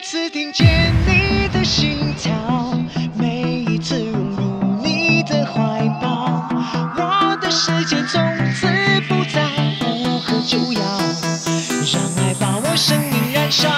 次听见你的心跳，每一次融入你的怀抱，我的世界从此不再无可救药，让爱把我生命燃烧。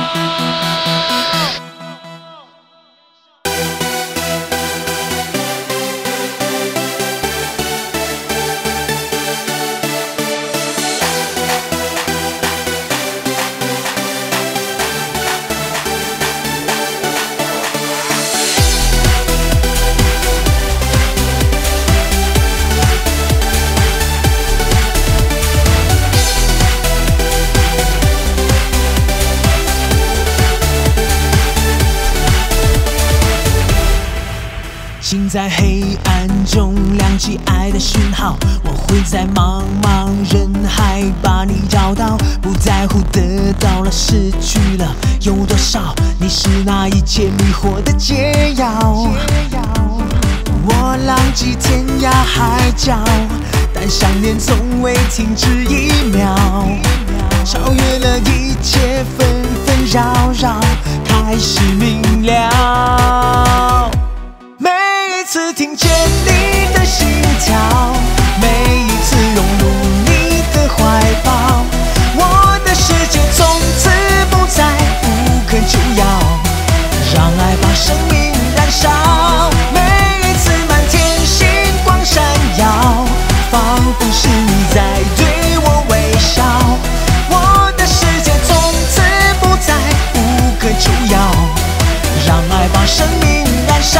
心在黑暗中亮起爱的讯号，我会在茫茫人海把你找到，不在乎得到了失去了有多少，你是那一切迷惑的解药。我浪迹天涯海角，但想念从未停止一秒，超越了一切纷纷扰扰，开始明了。每一次听见你的心跳，每一次融入你的怀抱，我的世界从此不再无可救药，让爱把生命燃烧。每一次满天星光闪耀，仿佛是你在对我微笑，我的世界从此不再无可救药，让爱把生命燃烧。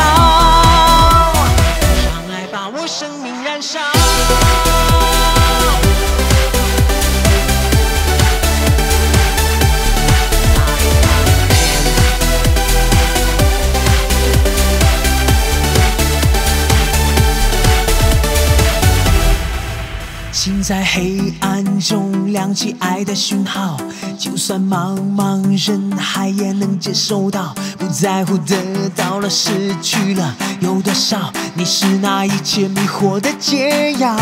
生命燃烧， 心在黑暗中亮起爱的讯号，就算茫茫人海也能接收到，不在乎得到了失去了有多少，你是那一切迷惑的解药。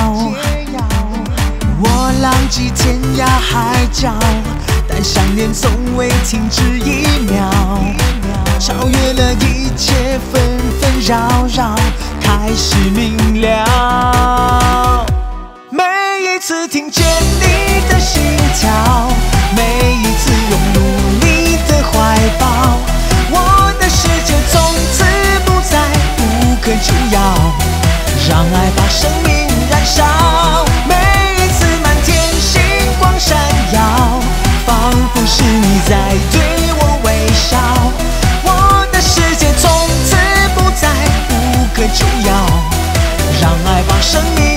我浪迹天涯海角，但想念从未停止一秒，超越了一切纷纷扰扰，开始明了。每一次听见你的心跳，每一次融入你的怀抱，我的世界从此不再无可救药，让爱把生命燃烧。每一次满天星光闪耀，仿佛是你在对我微笑，我的世界从此不再无可救药，让爱把生命